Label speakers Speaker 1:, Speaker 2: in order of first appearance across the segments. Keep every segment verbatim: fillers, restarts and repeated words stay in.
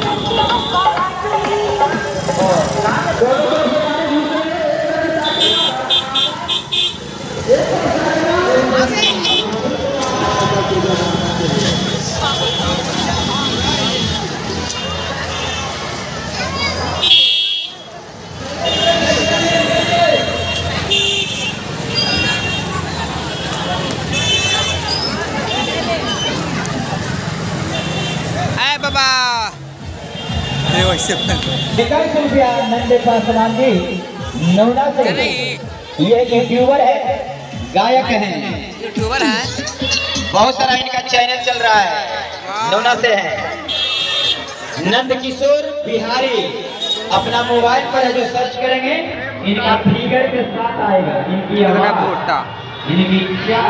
Speaker 1: नंदे पासवान जी नौना से, ये यूट्यूबर है, गायक है,
Speaker 2: यूट्यूबर है,
Speaker 1: बहुत सारा इनका चैनल चल रहा है, नौना से है। नंद किशोर बिहारी अपना मोबाइल पर है, जो सर्च करेंगे इनका फिगर के साथ आएगा, इनकी आवाज, इनकी क्या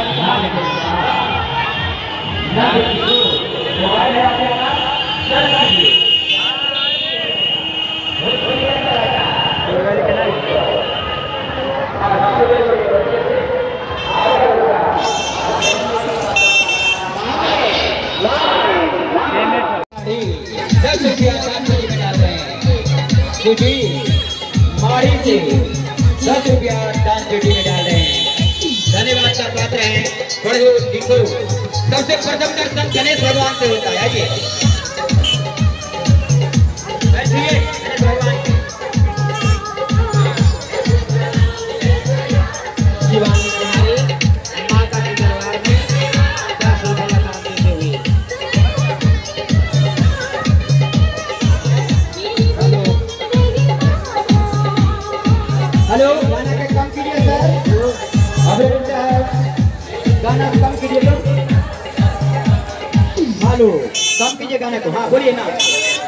Speaker 1: नंद किशोर मोबाइल है आपका, सर्च कीजिए। दस रुपया दानचोटी में डाल रहे हैं, सुधीर माड़ी से दस रुपया दानचोटी में डाल रहे हैं, धन्यवाद का पात्र है। सबसे प्रथम दर्शन गणेश भगवान से होता है, आइए बैठिए। गणेश भगवान शिवानी कुमारी माता के दरबार में दस रुपया दान देते हुए। हेलो, गाना का कम कीजिए सर, अभी रुकता है, गाना कम कीजिए तो। हेलो, कम कीजिए गाने को, हाँ बोलिए ना।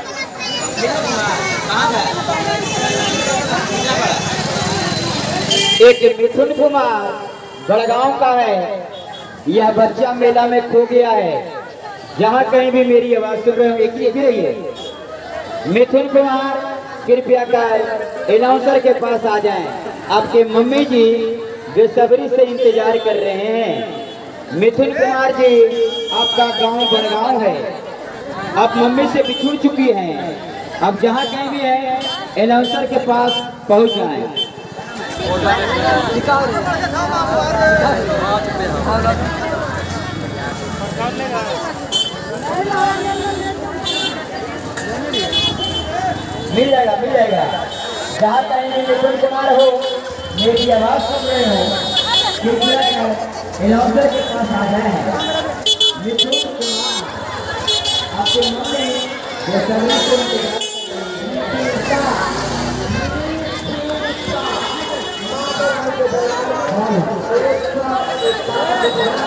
Speaker 1: एक मिथुन कुमार बड़गांव का है, यह बच्चा मेला में खो गया है, जहाँ कहीं भी मेरी आवाज सुन रहे हो एक ही रही है। मिथुन कुमार कृपया कर अनाउंसर के पास आ जाएं, आपके मम्मी जी बेसब्री से इंतजार कर रहे हैं। मिथुन कुमार जी, आपका गांव बड़गांव है, आप मम्मी से बिछुड़ चुकी हैं, अब जहाँ कहीं भी है अनाउंसर के पास पहुँच जाएं। मिल जाएगा मिल जाएगा जहाँ कहीं भी मिथुन कुमार हो, मेरी आवाज सुन रहे हो, कृपया अनाउंसर के पास आ जाए। मिथुन कुमार आपके मम्मी ये सभी को Thank you.